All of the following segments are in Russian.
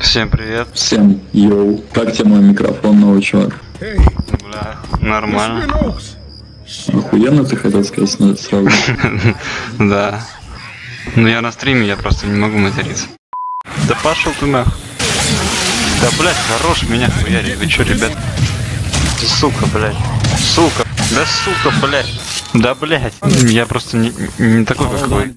Всем привет. Всем йоу. Как тебе мой микрофон, новый чувак? Бля, нормально. Охуенно ты хотел сказать сразу? Да. Ну я на стриме, я просто не могу материться. Да пошел ты нахуй. Да блять, хорош меня хуярить. Вы чё, ребят? Ты сука, блять. Сука. Да сука, блять. Да блять. Я просто не такой, как вы.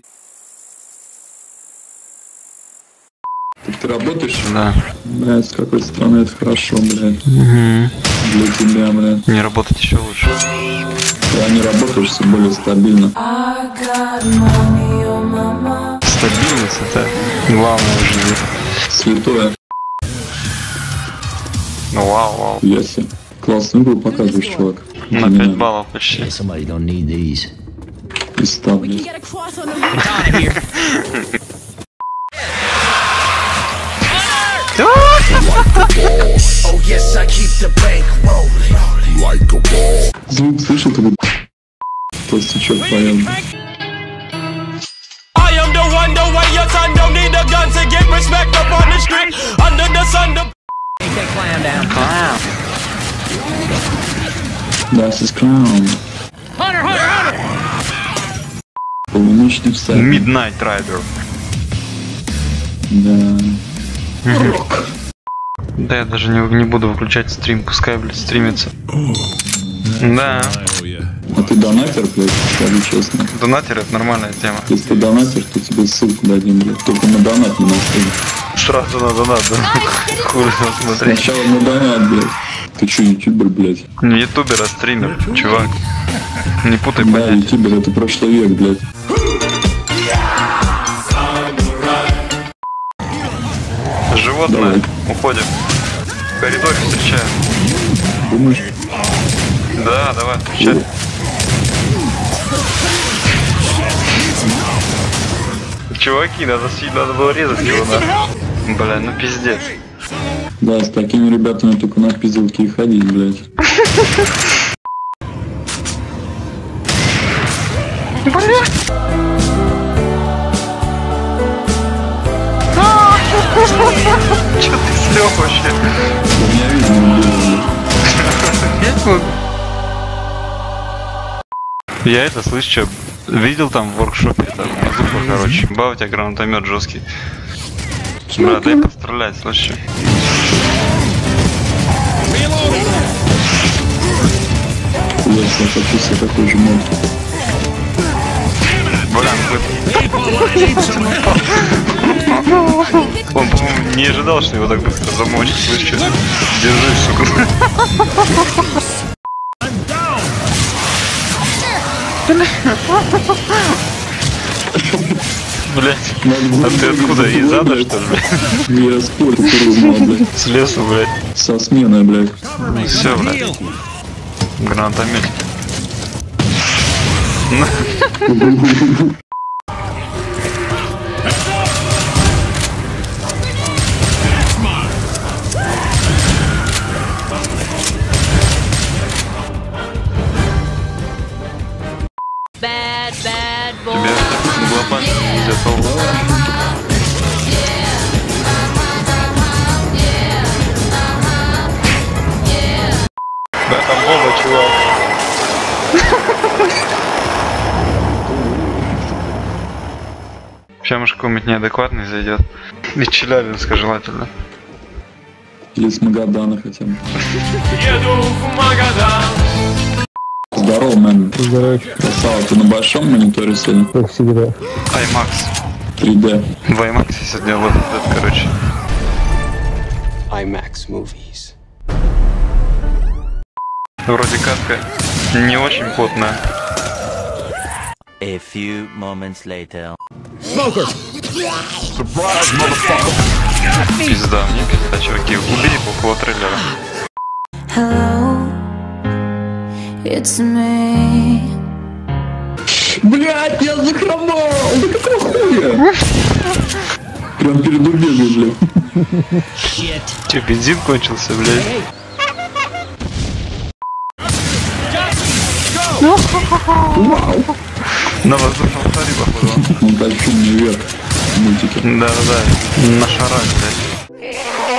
Так ты работаешь? Да. Блять, с какой стороны это хорошо, блять. Угу. Для тебя, блять. Не работать еще лучше. Когда не работаешь, все более стабильно. Стабильность это главное в жизни. Святое. Ну вау. Яси. Классную игру показываешь, чувак. На 5 баллов почти. И ставлю. Звук слышал, как толстячок поет. Das ist Clown. Полуночный всадник. Midnight Rider. Да. Рок. Да я даже не буду выключать стрим, пускай, блядь, стримится. Да. А ты донатер, блядь, скажи честно. Донатер это нормальная тема. Если ты донатер, то тебе ссылку дадим, блядь. Только на донат не настрим. Сразу на донат, да? Хуй смотреть. Сначала на донат, блядь. Ты чё, ютубер, блядь? Не ютубер, а стример, чувак. Не путай Да, понятия. ютубер это прошлый век, блядь. Животное, Давай. уходим. В коридоре встречаем. Думаешь? Да, давай, встречай. Чуваки, надо было резать его на. Бля, ну пиздец. Да, с такими ребятами только на пизделки и ходить, блядь. Чё ты слёг вообще? У меня видно было, блядь. Я это, слышь, чё, видел там в воркшопе, это, мазуха, короче, бав, у тебя гранатомет жесткий. Бля, дай пострелять, слышь, чё. Я хочу себе такой же мод. Бля, он, по-моему, не ожидал, что его так быстро замочит, слышь, чё. Держись, сука. Блять, а ты откуда? Из ада, что ли? Я спорю, ты узнал, блядь. С лесу, блядь. Со сменой, блядь. Все, блядь. Гранатомет. Bad boy. Тебе глобально нельзя ползать. Да, там бомба, чувак. Сейчас, может, какой-нибудь неадекватный зайдет. Из Челябинска желательно. Или с Магадана хотя бы. Еду в Магадан. Здорово, мэн. Здорово. Красава, ты на большом мониторе сегодня? Как всегда. IMAX. 3D. В IMAX сегодня вот этот, короче. IMAX movies. Вроде катка не очень плотная. A few moments later. Пизда, мне пизда, чуваки. Убери полкого трейлера. Hello, it's me. Блять, я захромал! Да какого хуя? Прям перед убегом, блядь. Че, бензин кончился, блядь? Вау! На воздушном шаре, походу. Он так фильм вверх. Мультики. Да, на шарах, блядь.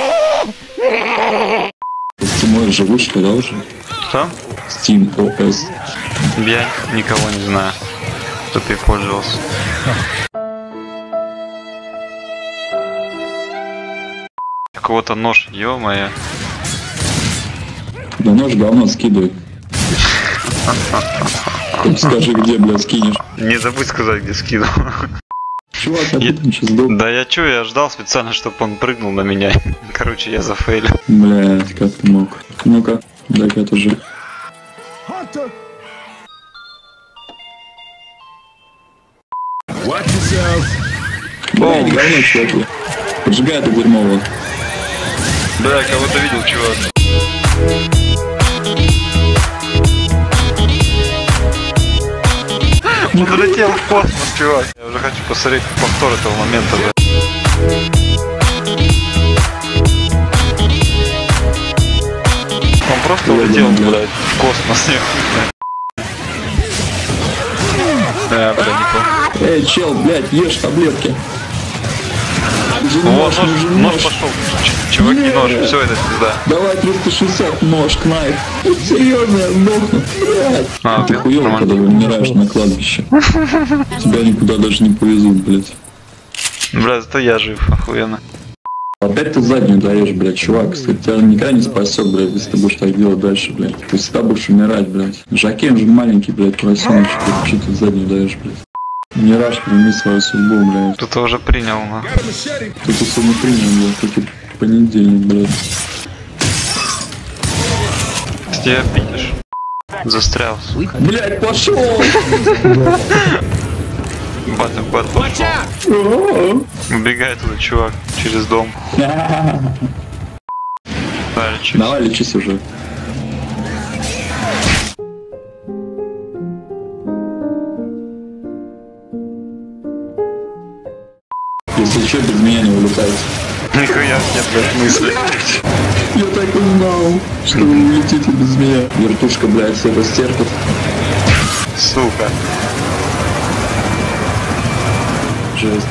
Steam же вышли, да, уже? Что? Steam OS. Я никого не знаю, кто ты пользовался. Какого-то нож, ё-моё. Да нож говно скидывай. Только скажи, где, блядь, скинешь. Не забудь сказать, где скинул. Чувак, я тут сейчас сдох. Да я чё, я ждал специально, чтобы он прыгнул на меня. Короче, я зафейлил. Блядь, как ты мог? Ну-ка, дай-ка я тоже. Блядь, говно, чувак. Поджигай это дерьмо, вот. Бля, кого-то видел, чувак. Он залетел в космос, чувак. Я уже хочу посмотреть повтор этого момента, да. Он просто улетел, блядь, в космос. Да, бля, не помню. Эй, чел, блядь, ешь таблетки. О, нож пошел. Чуваки, нож, все это пизда. Давай 360, нож, кнайф. Серьезно, я сдохну. Блядь. Ты блин, хуёво, нормально. когда умираешь на кладбище. Тебя никуда даже не повезут, блядь. Бля, зато я жив, охуенно. Опять ты заднюю даешь, блядь, чувак. Кстати, тебя никогда не спасет, блядь, если ты будешь так делать дальше, блядь. Ты всегда будешь умирать, блядь. Жакен же маленький, блядь, поросеночек. Че ты заднюю даешь, блядь? Не раш, прими свою судьбу, блядь. Кто-то уже принял, на. Кто-то сегодня принял, блядь, только понедельник, блядь. Ты тебя видишь? Застрял. Блядь, пошел! Бат пошел. Убегай туда, чувак, через дом. Да, лечись. Давай, лечись уже. Если что, без меня не улетайте. Нихуя нет, блядь, мысли. Я так и знал, что вы улетите без меня. Вертушка, блядь, все растерпит. Сука. Жесть.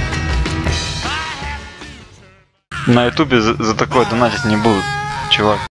На ютубе за такое донатить не будут, чувак.